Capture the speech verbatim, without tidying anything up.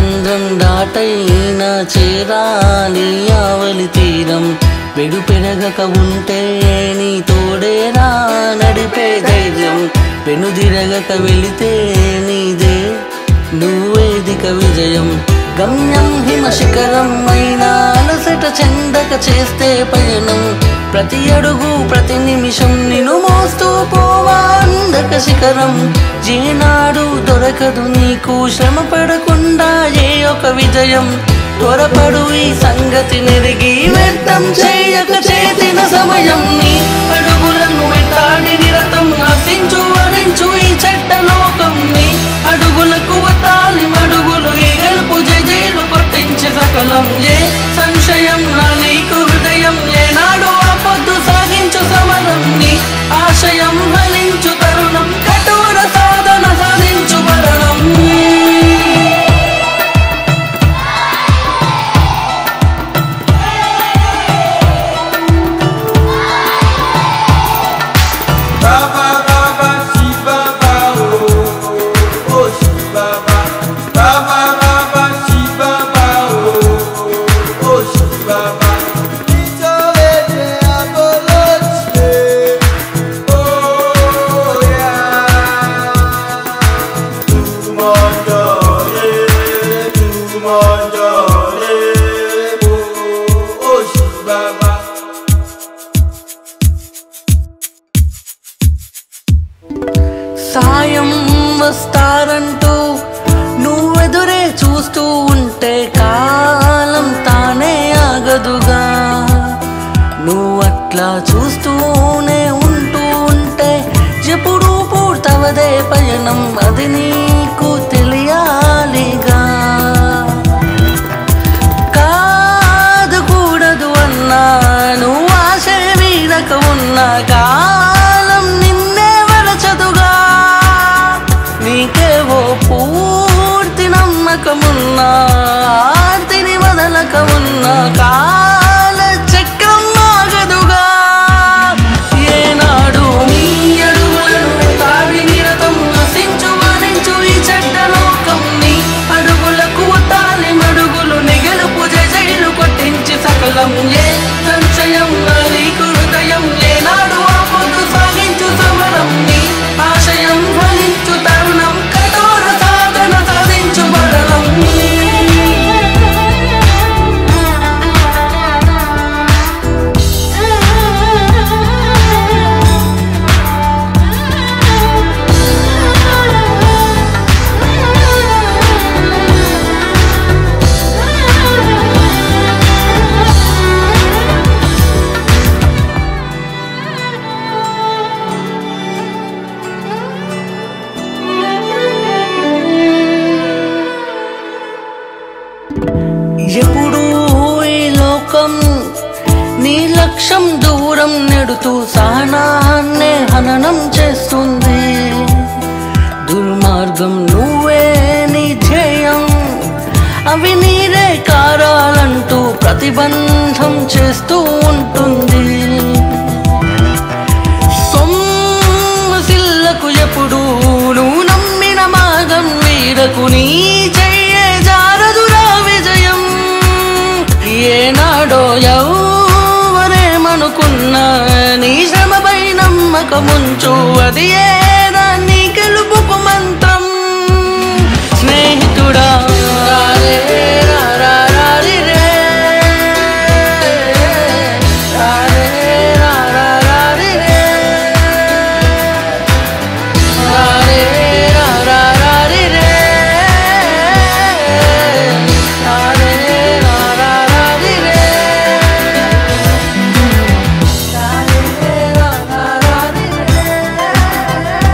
చంద్రం దాటైనా చేరాలి ఆవలి తీరం వెడు పెరగక ఉంటే నీ తోడేరా నడిపే ధైర్యం వెనుదిరగక వెళితే నీదే నువ్వేదిక విజయం గమ్యం హిమ శిఖరం అయినా అలసట చెందక చేస్తే పయనం ప్రతి అడుగు ప్రతి నిమిషం నిన్ను మోస్తూ పోవా అందక శిఖరం ఏనాడు దొరకదు నీకు శ్రమ పడకుండా ఏ ఒక విజయం త్వరపడు ఈ సంగతి నెరిగి వ్యర్థం చేయక చేసిన సమయం నీ అడుగులను వెంటాడి నిరతం ఆశించు వరించు ఈ చెడ్డ లోకం నీ అడుగులకు వతాలి మడుగులు ఈ గెలుపు జైలు కొట్టించే సకలం ఏ సంశయం నా నీకు హృదయం ఏనాడు ఆపొద్దు సాగించు సమరం నీ ఆశయం ఫలించు తరుణం కఠోర సాధన సాధించు మరణం సాయం వస్తారంటూ నువ్వెదురే చూస్తూ ఉంటే కాలం తానే ఆగదుగా నువ్వట్లా చూస్తూనే ఉంటూ ఉంటే ఎప్పుడు పూర్తవదే పయనం అది నీకు తెలియాలిగా కాదు కూడదు అన్నా నువ్వు ఆశ వీడక ఉన్నా కాలం నిన్నే వరచదుగా నీకేవో పూర్తి నమ్మకమున్నా ఆర్తిని వదలక ఉన్నా కాల చక్రం ఆగదుగా ఏనాడు నీ అడుగులను తాడి నిరతం నశించు వరించు ఈ చెడ్డ లోకం నీ అడుగులకు తాలి మడుగులు నిగలుపు జైలు కొట్టించి సకలం ఏ సంశయం నీకు హృదయం ఏనాడు ఆపొద్దు సాగించు సమరం నీ ఆశయం ఫలించు తరుణం కఠోర సాధన సాధించు మరణం ఎప్పుడు ఈ లోకం నీ లక్ష్యం దూరం నెడుతూ సహనాన్నే హననం చేస్తుంది దుర్మార్గం నువ్వే నీ ధ్యేయం అవి నీరే కారాలంటూ ప్రతిబంధం చేస్తూ ఉంటుంది సొమ్మసిల్లకు ఎప్పుడు నువ్వు నమ్మిన మార్గం వీడకు నీ చెయ్యే జారదురా విజయం ఏనాడో ఎవరేమనుకున్నా నీ శ్రమపై నమ్మకముంచు అది ఏనా నీ గెలుపుకు మంత్రం స్నేహితుడా రారే రారా రారి రే రారే రారా రారి రే రారే రారా రారి రే రారే రారా రారి రే రారే రారా రారి రే